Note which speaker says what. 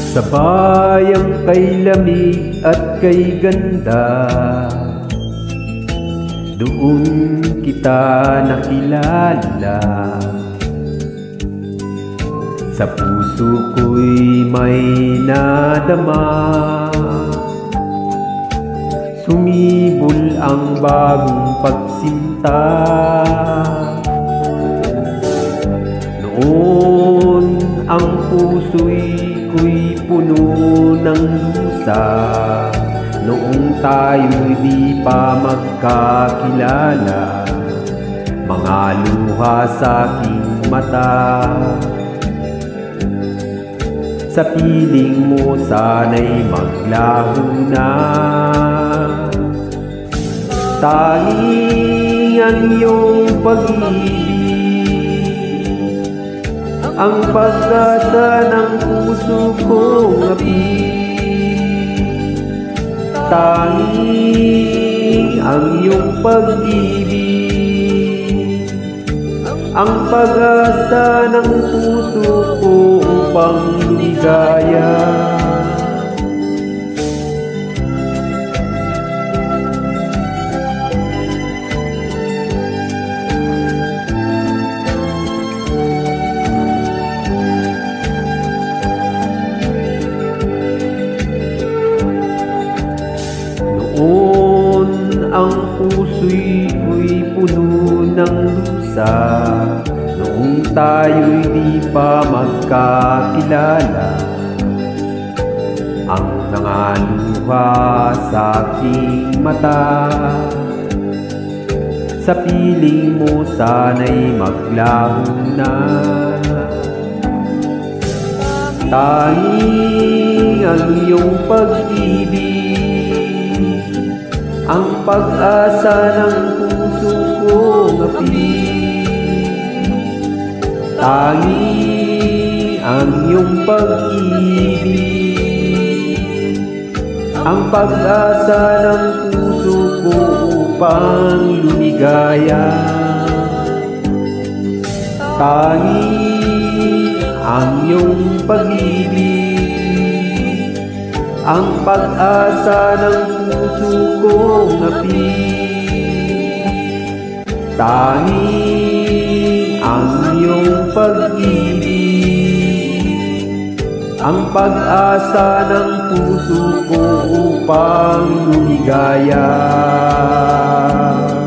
Speaker 1: Sa bayang kay lamig at kay ganda, doon kita nakilala. Sa puso ko'y may nadama, sumibol ang bagong pagsinta. Noon ang puso'y puno ng lusa, noong tayo'y di pa magkakilala. Mga luha sa aking mata, sa piling mo sana'y maglaho na. Tanging ang iyong pag-ibig, ang pag-asa ng puso kong api. Tanging ang iyong pag-ibig, ang pag-asa ng puso ko upang lumigaya. Noon ang puso'y puno ng lusa, noong tayo'y di pa magkakilala. Ang nangaluha sa aking mata, sa piling mo sana'y maglaho na. Tanging ang iyong pag-ibig, ang pag-asa ng puso kong api. Tanging ang iyong pag-ibig, ang pag-asa ng puso ko upang lumigaya. Tanging ang iyong pag-ibig, ang pag-asa ng puso kong api. Tanging ang iyong pag-ibig, ang pag-asa ng puso ko upang lumigaya.